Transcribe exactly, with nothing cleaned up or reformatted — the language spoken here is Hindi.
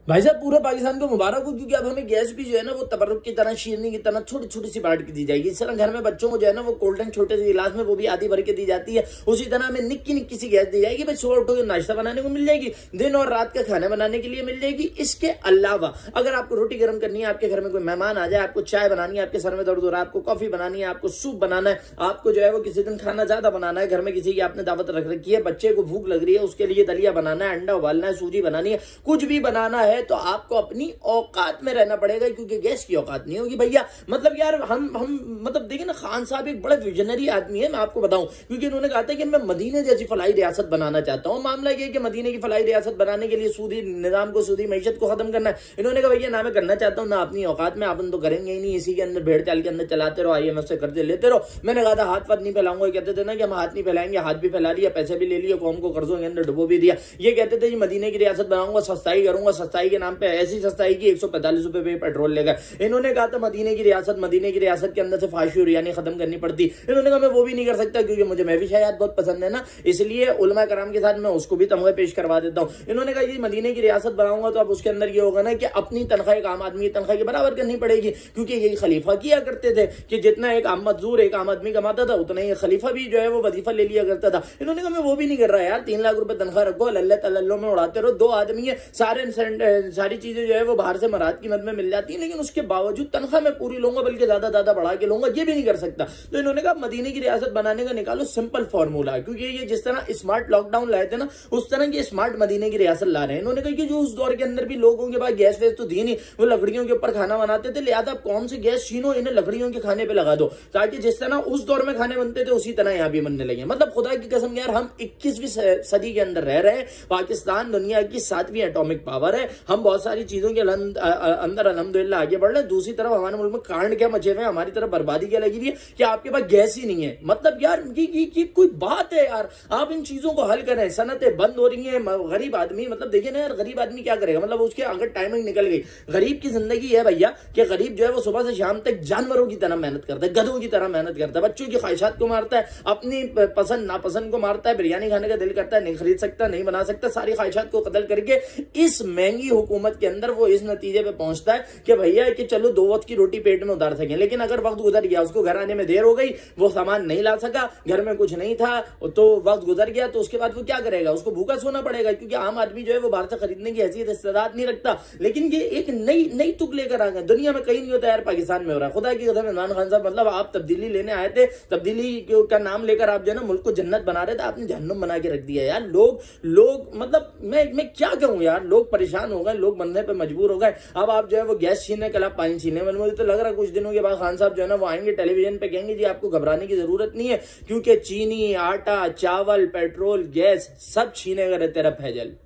भाई साहब पूरे पाकिस्तान को मुबारक हो, क्योंकि अब हमें गैस भी जो है ना वो तबर्रुक की तरह, शीरनी की तरह छोटी छोटी सी बांट के दी जाएगी। इस तरह घर में बच्चों को जो है ना वो कोल्ड ड्रिंक छोटे से गिलास में वो भी आधी भर के दी जाती है, उसी तरह हमें निक्की निक्की सी गैस दी जाएगी। भाई सुबह उठो नाश्ता बनाने को मिल जाएगी, दिन और रात का खाना बनाने के लिए मिल जाएगी। इसके अलावा अगर आपको रोटी गर्म करनी है, आपके घर में कोई मेहमान आ जाए, आपको चाय बनानी है, आपके सर में दर्द हो रहा है, आपको कॉफी बनानी है, आपको सूप बनाना है, आपको जो है वो किसी दिन खाना ज्यादा बनाना है, घर में किसी की आपने दावत रख रखी है, बच्चे को भूख लग रही है, उसके लिए दलिया बनाना है, अंडा उबालना है, सूजी बनानी है, कुछ भी बनाना है, तो आपको अपनी औकात में रहना पड़ेगा, क्योंकि गैस की औकात नहीं होगी भैया। मतलब यार हम हम मतलब देखिए ना, खान साहब एक बड़ा विजनरी आदमी है, मैं आपको बताऊं, क्योंकि इन्होंने कहा था कि मैं मदीने जैसी फलाई रियासत बनाना चाहता हूं। मामला यह कि मदीने की फलाई रियासत बनाने के लिए सूदी निजाम को, सूदी मैशत को खत्म करना है। इन्होंने कहा भैया ना मैं करना चाहता हूं, ना अपनी औकात में, अपन तो करेंगे ही नहीं, इसी के अंदर भेड़ चाल के अंदर चलाते रहो, आईएमएफ से कर्जे लेते रहो। मैंने कहा था हाथ पाथ नहीं फैलाऊंगा, कहते थे ना कि हम हाथ नहीं फैलाएंगे, हाथ भी फैला लिया, पैसे भी ले लिए, कौम को कर्जों के अंदर डुबो भी दिया। ये कहते थे मदीने की रियासत बनाऊंगा, सस्ताई करूंगा, सस्ताई के नाम पे ऐसी सस्ताई की एक सौ पैंतालीस रुपए पे पेट्रोल लेगा। इन्होंने कहा था मदीने की रियासत, मदीने की रियासत के अंदर से फाशी और यानी खत्म करनी पड़ती। इन्होंने कहा मैं वो भी नहीं कर सकता, क्योंकि मुझे महफिश हयात बहुत पसंद है ना, इसलिए उलमा कराम के साथ मैं उसको भी तमगा पेश करवा देता हूं। इन्होंने कहा मदीने की रियासत बनाऊंगा तो अब उसके अंदर ये होगा ना कि अपनी तनख्वाह एक आम आदमी की तनख्वाह के बराबर करनी पड़ेगी, क्योंकि यही खलीफा किया करते थे कि जितना एक आम मजदूर एक आम आदमी कमाता था, उतना ही खलीफा भी जो है वो वजीफा ले लिया करता था। इन्होंने कहा मैं वो भी नहीं कर रहा यार, तीन लाख रुपए तनख्वाह रखो, अल्लाह तल्लो में उड़ाते रहो, दो आदमी है, सारे सारी चीजें जो है वो बाहर से मराद की मद में मिल जाती है, लेकिन उसके बावजूद तनख्वाह मैं पूरी लूंगा, बल्कि ज्यादा ज्यादा बढ़ा के लूंगा, ये भी नहीं कर सकता। तो इन्होंने कहा मदीने की रियासत बनाने का निकालो सिंपल फॉर्मूला, क्योंकि ये जिस तरह स्मार्ट लॉकडाउन लाए थे ना, उस तरह की स्मार्ट मदीने की रियासत ला रहे हैं। इन्होंने कहा कि जो उस दौर के अंदर भी लोगों के पास गैस वैस तो दी नहीं, वो लकड़ियों के ऊपर खाना बनाते थे, लिहाजा कौन से गैस छीनो, इन्हें लकड़ियों के खाने पे लगा दो, ताकि जिस तरह उस दौर में खाने बनते थे उसी तरह यहाँ भी बनने लगे। मतलब खुदा की कसम यार, हम इक्कीसवीं सदी के अंदर रह रहे हैं। पाकिस्तान दुनिया की सातवीं एटॉमिक पावर है, हम बहुत सारी चीजों के अंदर अल्हम्दुलिल्लाह आगे बढ़ रहे हैं। दूसरी तरफ हमारे मुल्क में कांड क्या मचे हुए हैं, हमारी तरफ बर्बादी क्या लगी हुई है कि आपके पास गैस ही नहीं है। मतलब यार ये, ये, ये कोई बात है यार, आप इन चीजों को हल करें। सनतें बंद हो रही हैं, गरीब आदमी मतलब देखिए ना यार, गरीब आदमी क्या करेगा, मतलब उसके अगर टाइमिंग निकल गई। गरीब की जिंदगी है भैया कि गरीब जो है वो सुबह से शाम तक जानवरों की तरह मेहनत करता है, गधों की तरह मेहनत करता है, बच्चों की ख्वाहिशात को मारता है, अपनी पसंद नापसंद को मारता है, बिरयानी खाने का दिल करता है, नहीं खरीद सकता, नहीं बना सकता, सारी ख्वाहिशात को कत्ल करके इस महंगी हुकूमत के अंदर वो इस नतीजे पे पहुंचता है कि भैया कि चलो दो वक्त की रोटी पेट में उतार सकें। लेकिन अगर वक्त गुजर गया, उसको घर आने में देर हो गई, वो सामान नहीं ला सका, घर में कुछ नहीं था, तो वक्त गुजर गया, तो उसके बाद वो क्या करेगा, उसको भूखा सोना पड़ेगा, क्योंकि आम आदमी जो है वो बाहर से खरीदने की हैसियत इस्तेदाद नहीं रखता। लेकिन ये एक नई नई तुक लेकर आ गए, दुनिया में कहीं नहीं होता यार, पाकिस्तान में हो रहा है। खुदा की कसम इमरान खान साहब, मतलब आप तब्दीली लेने आए थे, तब्दीली का नाम लेकर आप जो है ना मुल्क को जन्नत बना रहे थे, आपने जहन्नुम बना के रख दिया यार। लोग लोग मतलब मैं मैं क्या कहूं यार, लोग परेशान हो गए, लोग बनने पे मजबूर हो गए। अब आप जो है वो गैस छीनने कल आप पानी छीने, मुझे तो लग रहा है कुछ दिनों के बाद खान साहब जो है ना वो आएंगे टेलीविजन पे, कहेंगे जी आपको घबराने की जरूरत नहीं है, क्योंकि चीनी, आटा, चावल, पेट्रोल, गैस सब छीनेगा रे तेरा फैजल।